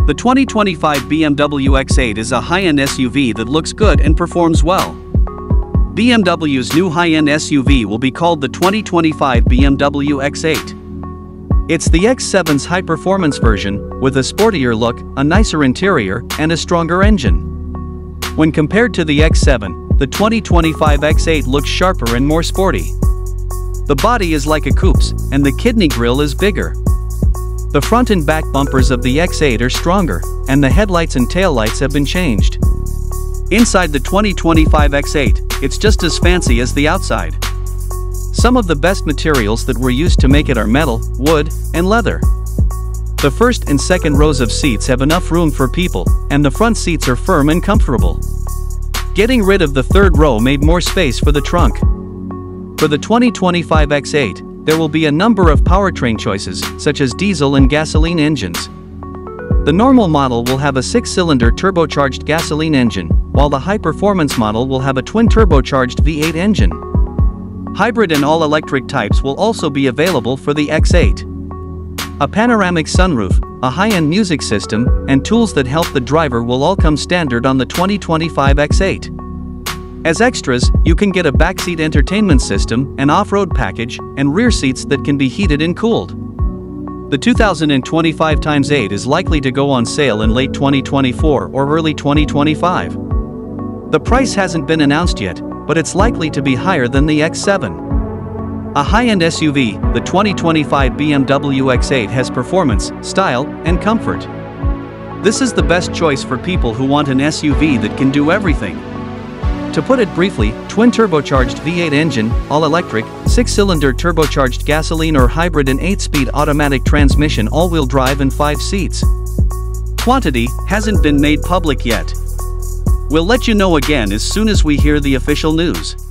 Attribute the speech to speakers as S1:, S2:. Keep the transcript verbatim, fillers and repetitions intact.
S1: The twenty twenty-five B M W X eight is a high-end S U V that looks good and performs well. B M W's new high-end S U V will be called the twenty twenty-five B M W X eight. It's the X seven's high-performance version, with a sportier look, a nicer interior, and a stronger engine. When compared to the X seven, the twenty twenty-five X eight looks sharper and more sporty. The body is like a coupe's, and the kidney grille is bigger. The front and back bumpers of the X eight are stronger, and the headlights and taillights have been changed. Inside the twenty twenty-five X eight, it's just as fancy as the outside. Some of the best materials that were used to make it are metal, wood, and leather. The first and second rows of seats have enough room for people, and the front seats are firm and comfortable. Getting rid of the third row made more space for the trunk. For the twenty twenty-five X eight, there will be a number of powertrain choices, such as diesel and gasoline engines. The normal model will have a six-cylinder turbocharged gasoline engine, while the high-performance model will have a twin-turbocharged V eight engine. Hybrid and all-electric types will also be available for the X eight. A panoramic sunroof, a high-end music system, and tools that help the driver will all come standard on the twenty twenty-five X eight. As extras, you can get a backseat entertainment system, an off-road package, and rear seats that can be heated and cooled. The two thousand twenty-five by eight is likely to go on sale in late twenty twenty-four or early twenty twenty-five. The price hasn't been announced yet, but it's likely to be higher than the X seven. A high-end S U V, the twenty twenty-five B M W X eight has performance, style, and comfort. This is the best choice for people who want an S U V that can do everything. To put it briefly, twin-turbocharged V eight engine, all-electric, six-cylinder turbocharged gasoline or hybrid and eight-speed automatic transmission all-wheel drive and five seats. Quantity hasn't been made public yet. We'll let you know again as soon as we hear the official news.